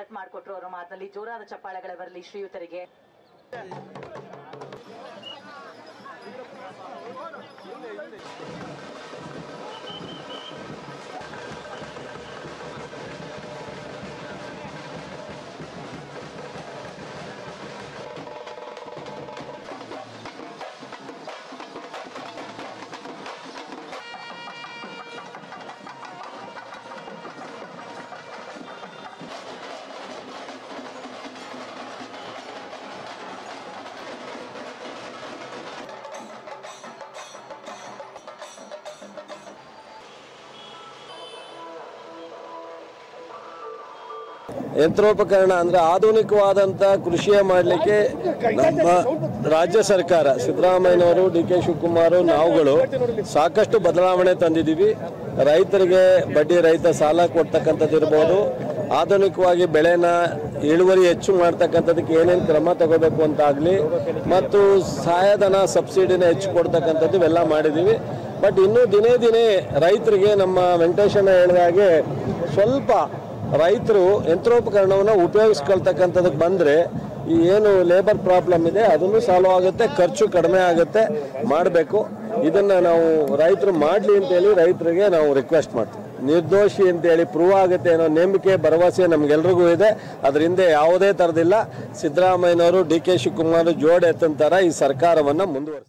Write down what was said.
ನೆನಪು ಮಾಡಿಕೊಟ್ರು. ಅವರ ಮಾತಲ್ಲಿ ಜೋರಾದ ಚಪ್ಪಾಳೆಗಳ ಬರಲಿ ಶ್ರೀಯುತರಿಗೆ. ಯಂತ್ರೋಪಕರಣ ಅಂದರೆ ಆಧುನಿಕವಾದಂಥ ಕೃಷಿಯ ಮಾಡಲಿಕ್ಕೆ ನಮ್ಮ ರಾಜ್ಯ ಸರ್ಕಾರ ಸಿದ್ದರಾಮಯ್ಯನವರು, ಡಿ.ಕೆ. ಶಿವಕುಮಾರ್, ನಾವುಗಳು ಸಾಕಷ್ಟು ಬದಲಾವಣೆ ತಂದಿದ್ದೀವಿ. ರೈತರಿಗೆ ಬಡ್ಡಿ ರಹಿತ ಸಾಲ ಕೊಡ್ತಕ್ಕಂಥದ್ದು ಇರ್ಬೋದು, ಆಧುನಿಕವಾಗಿ ಬೆಳೆನ ಇಳುವರಿ ಹೆಚ್ಚು ಮಾಡ್ತಕ್ಕಂಥದ್ದಕ್ಕೆ ಏನೇನು ಕ್ರಮ ತಗೋಬೇಕು ಅಂತಾಗಲಿ, ಮತ್ತು ಸಹಾಯಧನ ಸಬ್ಸಿಡಿನ ಹೆಚ್ಚು ಕೊಡ್ತಕ್ಕಂಥದ್ದು ಇವೆಲ್ಲ ಮಾಡಿದ್ದೀವಿ. ಬಟ್ ಇನ್ನೂ ದಿನೇ ದಿನೇ ರೈತರಿಗೆ ನಮ್ಮ ವೆಂಕಟೇಶಣ್ಣ ಹೇಳಿದ ಹಾಗೆ ಸ್ವಲ್ಪ ರೈತರು ಯಂತ್ರೋಪಕರಣವನ್ನು ಉಪಯೋಗಿಸ್ಕೊಳ್ತಕ್ಕಂಥದಕ್ಕೆ ಬಂದರೆ ಈ ಏನು ಲೇಬರ್ ಪ್ರಾಬ್ಲಮ್ ಇದೆ ಅದನ್ನು ಸಾಲ್ವ್ ಆಗುತ್ತೆ, ಖರ್ಚು ಕಡಿಮೆ ಆಗುತ್ತೆ. ಮಾಡಬೇಕು, ಇದನ್ನು ನಾವು ರೈತರು ಮಾಡಲಿ ಅಂತೇಳಿ ರೈತರಿಗೆ ನಾವು ರಿಕ್ವೆಸ್ಟ್ ಮಾಡ್ತೀವಿ. ನಿರ್ದೋಷಿ ಅಂತೇಳಿ ಪ್ರೂವ್ ಆಗುತ್ತೆ ಅನ್ನೋ ನಂಬಿಕೆ, ಭರವಸೆ ನಮಗೆಲ್ರಿಗೂ ಇದೆ. ಅದರಿಂದ ಯಾವುದೇ ಥರದಿಲ್ಲ. ಸಿದ್ದರಾಮಯ್ಯನವರು, ಡಿ.ಕೆ. ಶಿವಕುಮಾರ್ ಜೋಡೆತ್ತಂತರ ಈ ಸರ್ಕಾರವನ್ನು ಮುಂದುವರಿಸ್ತಾರೆ.